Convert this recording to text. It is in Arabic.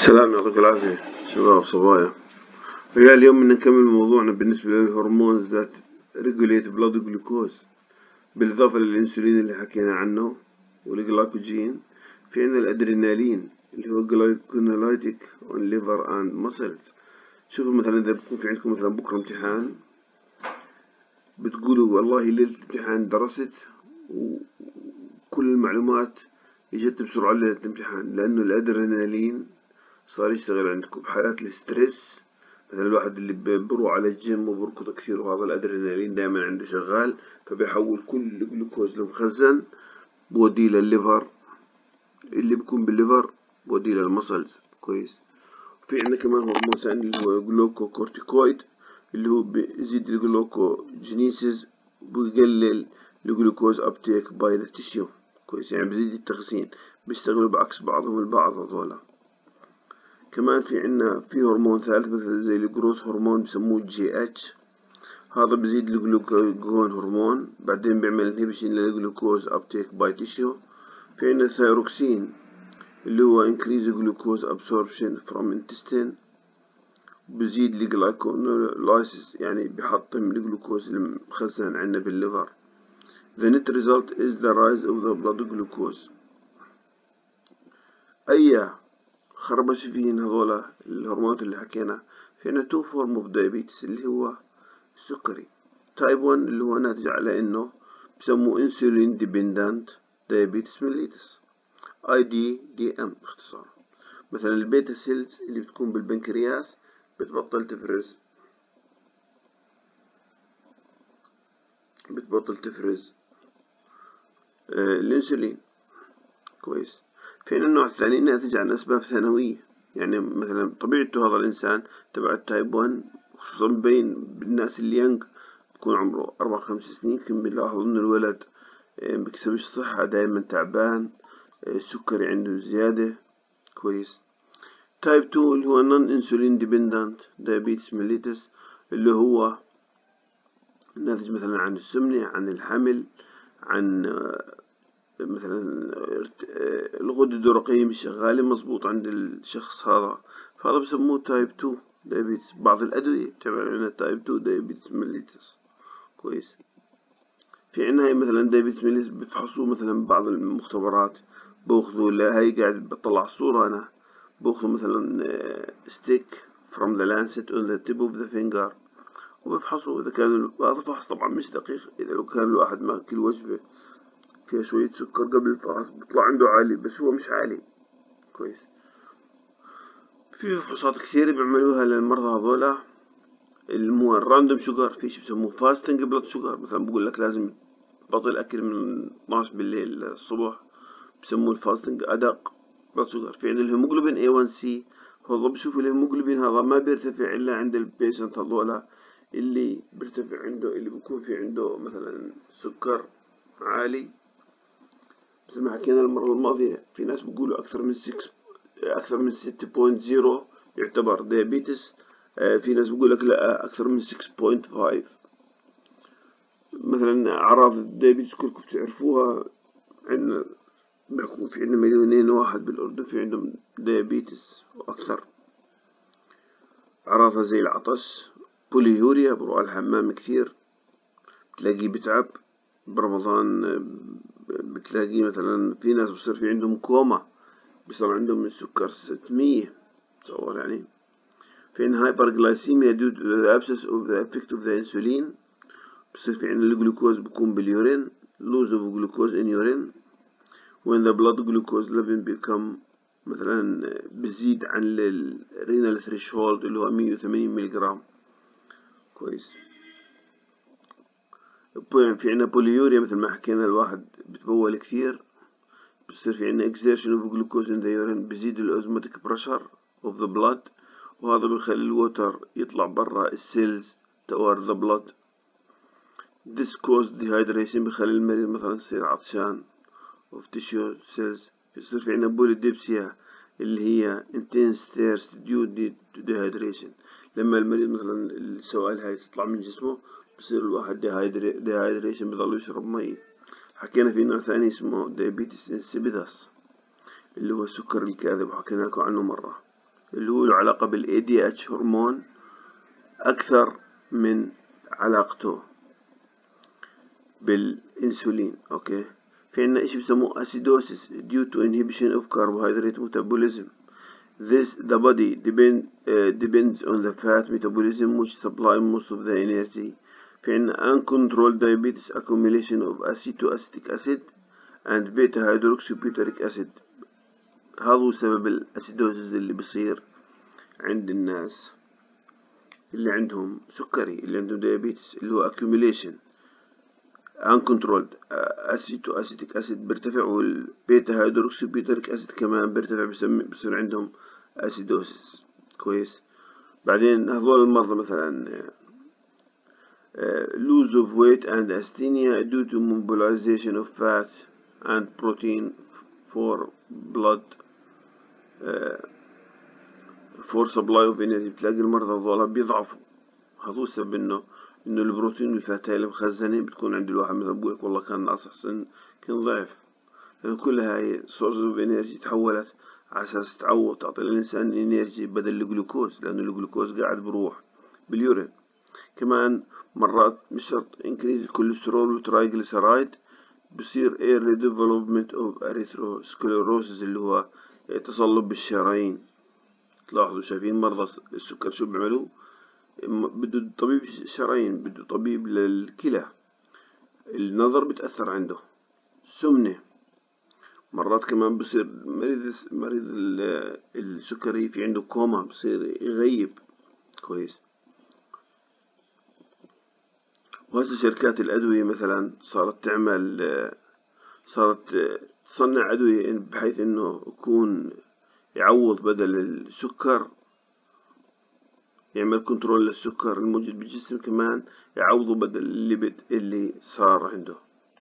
سلام، يعطيك العافية شباب صبايا. ويا اليوم بدنا نكمل موضوعنا بالنسبة للهرمونز ذات ريجوليت بلاد جلوكوز، بالإضافة للإنسولين اللي حكينا عنه والجلايكوجين. في عنا الأدرينالين اللي هو جلايكونولايتيك on liver and muscles. شوفوا مثلا إذا بكون في عندكم مثلا بكرة امتحان، بتقولوا والله ليلة الامتحان درست وكل المعلومات اجت بسرعة ليلة الامتحان، لأنه الأدرينالين صار يشتغل عندكم بحالات الستريس. مثلا الواحد اللي بروح على الجيم وبركض كثير وهذا الأدرينالين دائما عنده شغال، فبيحول كل الجلوكوز المخزن بوديه للليفر، اللي بيكون بالليفر بوديه للمسلز. كويس. في عندنا كمان هرمون ثاني اللي هو جلوكوكورتيكويد، اللي هو بيزيد الجلوكوجينيسيس وبيقلل الجلوكوز ابتيك باي ذا تيشيو. كويس، يعني بيزيد التخزين، بيشتغلوا بعكس بعضهم البعض هذولا. كمان في عنا في هرمون ثالث مثل زي الجروث هرمون بسموه GH، هذا بيزيد الجلوكاجون هرمون، بعدين بيعمل انهبيشن للجلوكوز ابتيك باي تيشيو. في عنا الثايروكسين اللي هو increase glucose absorption from intestine، بيزيد الجلايكونولايسيس، يعني بيحطم الجلوكوز المخزن عندنا بالليفر. The net result is the rise of the blood glucose. أي خربش فيهن هذولا الهرمونات اللي حكينا. في عنا two form of diabetes اللي هو السكري. type 1 اللي هو ناتج على انه بسموه insulin dependent diabetes mellitus، IDDM اختصار. مثلا البيتا سيلز اللي بتكون بالبنكرياس بتبطل تفرز الانسولين. كويس. في النوع الثاني ناتج عن أسباب ثانوية، يعني مثلا طبيعته هذا الإنسان تبع التايب 1 خصوصا مبين بالناس اللي ينج بكون عمره 4-5 سنين، كم بنلاحظ إن الولد بكسبش صحة، دايما تعبان، السكري عنده زيادة. كويس. تايب 2 اللي هو نون انسولين ديبندنت دايابيتس ميليتس، اللي هو ناتج مثلا عن السمنة، عن الحمل، عن مثلا الغدة الدرقية مش شغالة مظبوط عند الشخص هذا، فهذا بسموه تايب 2 دايابيتس. بعض الأدوية تبع لنا تايب 2 دايابيتس ميليتس. كويس. في عنا هاي مثلا دايابيتس ميليتس بيفحصوه مثلا بعض المختبرات، باخذوا هاي قاعد بطلع الصورة أنا، باخذوا مثلا stick from the lancet on the tip of the finger وبيفحصوا إذا كان هذا فحص طبعا مش دقيق. إذا لو كان الواحد ماكل وجبة فيها شوية سكر قبل الفحص بيطلع عنده عالي، بس هو مش عالي. كويس. في فحوصات كثيرة بيعملوها للمرضى هذولا، اللي هو الراندوم شوجر، في شي بسموه فاستنج بلاد شوجر. مثلا بقول لك لازم بطل أكل من 12 بالليل الصبح، بسموه الفاستنج أدق بلاد شوجر. في عندنا الهيموجلوبين A1C، هذا بشوفوا الهيموجلوبين هذا ما بيرتفع إلا عند البيشنت هذولا اللي بيرتفع عنده، اللي بيكون في عنده مثلا سكر عالي. زي ما حكينا المرة الماضية، في ناس بيقولوا أكثر من 6.0 يعتبر ديابيتس، في ناس بيقول لك لا أكثر من 6.5. مثلا أعراض الديابيتس كلكم بتعرفوها، عندنا بيكون في عندنا 2,000,000 واحد بالأردن في عندهم ديابيتس وأكثر. أعراضها زي العطش، بوليوريا، بروح على الحمام كثير، بتلاقيه بتعب. برمضان بتلاقيه مثلا في ناس بصير في عندهم كوما، بصير عندهم السكر 600. تصور يعني. في عندنا هايبرغلايسيميا due to the absence of the effect of the insulin، بصير في عندنا الجلوكوز بكون باليورين، lose of glucose in urine when the blood glucose level become مثلا بزيد عن الرينال threshold اللي هو 180 ملغ. كويس. في عنا بوليوريا مثل ما حكينا، الواحد بتبول كثير، بصير في عنا exertion of glucose in the urine، بزيد الأوزماتيك pressure of the blood، وهذا بيخلي الوتر يطلع برا السيلز toward the blood. this cause dehydration، بيخلي المريض مثلا يصير عطشان of tissue cells. بيصير في عنا بوليديبسيا اللي هي intense thirst due to dehydration، لما المريض مثلا السوائل هاي تطلع من جسمه بصير الواحد dehydration، بيضل يشرب مي. حكينا في نوع ثاني اسمه diabetes insipidus اللي هو السكر الكاذب، وحكينا لكم عنه مرة. اللي هو له علاقة بالADH هرمون أكثر من علاقته بالإنسولين. أوكي. في عنا إشي بسموه acidosis due to inhibition of carbohydrate metabolism. The body depends on the fat metabolism which supply most of the energy. في عنا uncontrolled diabetes accumulation of acetoacetic acid and beta hydroxybutyric acid. هذا هو سبب الأسيدوزيس اللي بصير عند الناس اللي عندهم سكري، اللي عندهم ديابيتس، اللي هو accumulation uncontrolled acetoacetic acid بيرتفع، والبيتا هيدروكسيبيوتريك acid كمان بيرتفع، بصير عندهم acidosis. كويس. بعدين هذول المرضى مثلا lose of weight and asthenia due to mobilization of fat and protein for blood for supply of energy. بتلاقي المرضى هذول بيضعفوا. هذا السبب انه البروتين والفات اللي مخزنة بتكون عند الواحد، مثلا بقولك والله كان ناقص حسن كان ضعف، لأن كل هاي source of energy تحولت على أساس تعوض تعطي الإنسان انرجي بدل الجلوكوز، لأنه الجلوكوز قاعد بروح باليورين. كمان مرات مش شرط increase الكوليسترول والترايجليسرايد، بصير early development of atherosclerosis اللي هو تصلب بالشرايين. تلاحظوا شايفين مرضى السكر شو بيعملوا؟ بده طبيب شرايين، بده طبيب للكلى. النظر بتأثر عنده، سمنة، مرات كمان بصير مريض السكري في عنده كوما، بصير يغيب. كويس. وهسه شركات الأدوية مثلا صارت تصنع أدوية بحيث إنه يكون يعوض بدل السكر، يعمل كنترول للسكر الموجود بالجسم، كمان يعوضه بدل الليبيد اللي صار عنده.